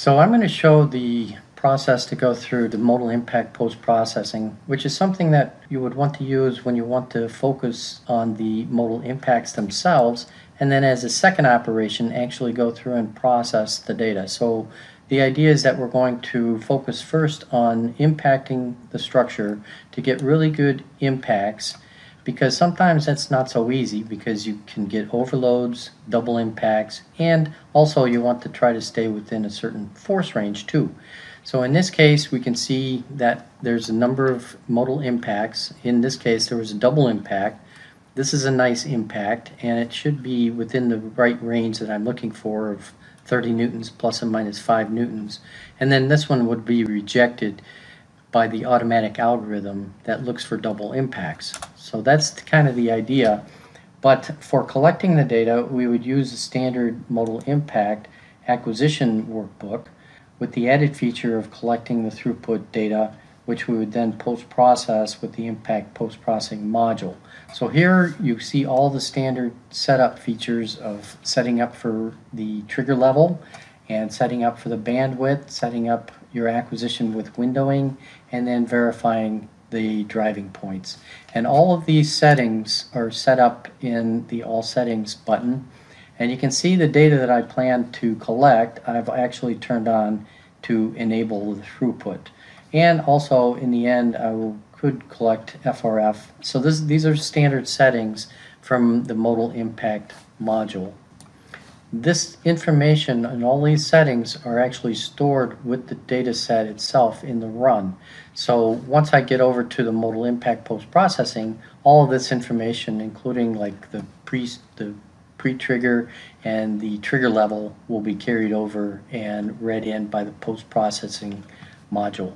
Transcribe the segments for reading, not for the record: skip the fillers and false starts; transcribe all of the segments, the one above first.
So I'm going to show the process to go through the modal impact post-processing, which is something that you would want to use when you want to focus on the modal impacts themselves, and then as a second operation actually go through and process the data. So the idea is that we're going to focus first on impacting the structure to get really good impacts, because sometimes that's not so easy because you can get overloads, double impacts, and also you want to try to stay within a certain force range too. So in this case we can see that there's a number of modal impacts. In this case there was a double impact. This is a nice impact and it should be within the right range that I'm looking for of 30 newtons plus or minus 5 newtons. And then this one would be rejected by the automatic algorithm that looks for double impacts. So that's kind of the idea. But for collecting the data, we would use a standard modal impact acquisition workbook with the added feature of collecting the throughput data, which we would then post-process with the impact post-processing module. So here you see all the standard setup features of setting up for the trigger level and setting up for the bandwidth, setting up your acquisition with windowing, and then verifying the driving points. And all of these settings are set up in the All Settings button. And you can see the data that I plan to collect, I've actually turned on to enable the throughput. And also in the end could collect FRF. So these are standard settings from the modal impact module. This information and all these settings are actually stored with the data set itself in the run. So once I get over to the modal impact post-processing, all of this information, including like the pre-trigger and the trigger level, will be carried over and read in by the post-processing module.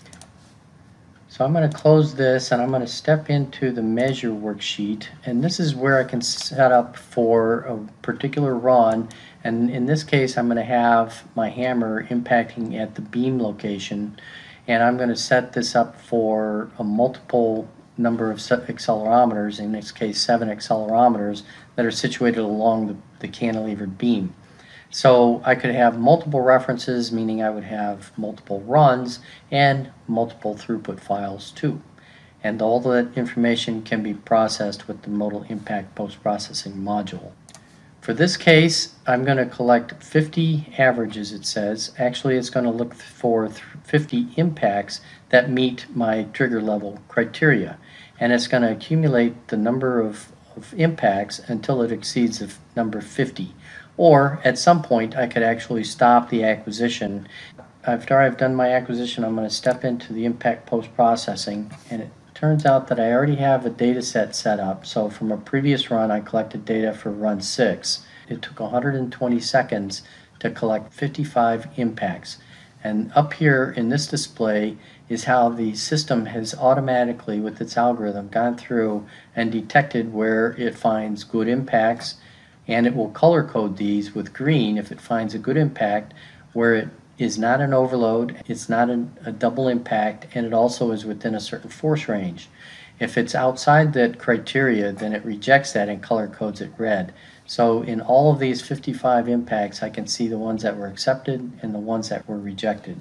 So I'm going to close this and I'm going to step into the measure worksheet, and this is where I can set up for a particular run, and in this case I'm going to have my hammer impacting at the beam location, and I'm going to set this up for a multiple number of accelerometers, in this case 7 accelerometers that are situated along the cantilevered beam. So I could have multiple references, meaning I would have multiple runs and multiple throughput files too. And all that information can be processed with the modal impact post-processing module. For this case, I'm going to collect 50 averages, it says. Actually, it's going to look for 50 impacts that meet my trigger level criteria. And it's going to accumulate the number of impacts until it exceeds the number 50. Or at some point I could actually stop the acquisition. After I've done my acquisition, I'm going to step into the impact post-processing, and it turns out that I already have a data set up. So from a previous run I collected data for run 6. It took 120 seconds to collect 55 impacts. And up here in this display is how the system has automatically, with its algorithm, gone through and detected where it finds good impacts, and it will color code these with green if it finds a good impact, where it is not an overload, it's not a double impact, and it also is within a certain force range. If it's outside that criteria, then it rejects that and color codes it red. So in all of these 55 impacts, I can see the ones that were accepted and the ones that were rejected.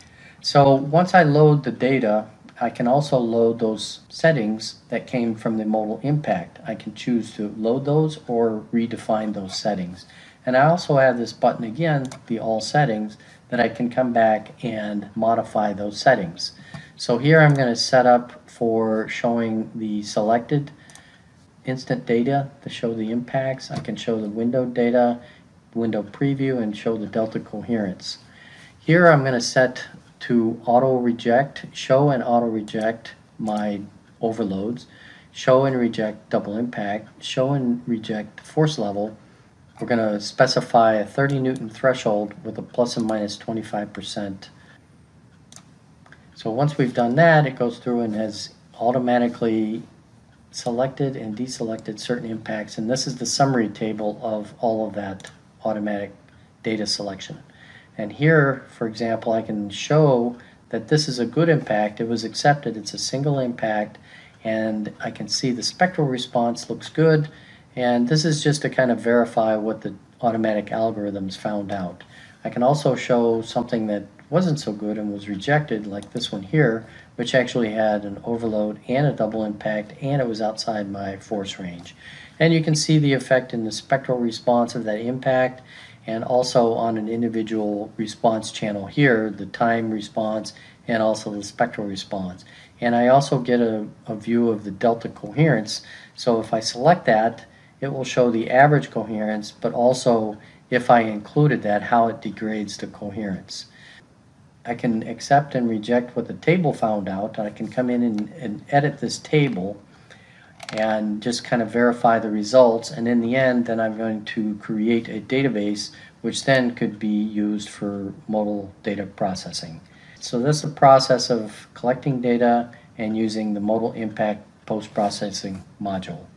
So once I load the data, I can also load those settings that came from the modal impact. I can choose to load those or redefine those settings. And I also have this button again, the All Settings, that I can come back and modify those settings. So here I'm going to set up for showing the selected instant data to show the impacts. I can show the window data, window preview, and show the delta coherence. Here I'm going to set to auto reject, show and auto reject my overloads, show and reject double impact, show and reject force level. We're going to specify a 30 Newton threshold with a plus and minus 25%. So once we've done that, it goes through and has automatically selected and deselected certain impacts, and this is the summary table of all of that automatic data selection. And here, for example, I can show that this is a good impact. It was accepted. It's a single impact, and I can see the spectral response looks good. And this is just to kind of verify what the automatic algorithms found out. I I can also show something that wasn't so good and was rejected, like this one here, which actually had an overload and a double impact, and it was outside my force range. And you can see the effect in the spectral response of that impact, and also on an individual response channel here, the time response and also the spectral response. And I also get a view of the delta coherence. So if I select that, it will show the average coherence, but also if I included that, how it degrades the coherence. I can accept and reject what the table found out. I can come in and edit this table and just kind of verify the results, and in the end then I'm going to create a database which then could be used for modal data processing. So this is the process of collecting data and using the modal impact post-processing module.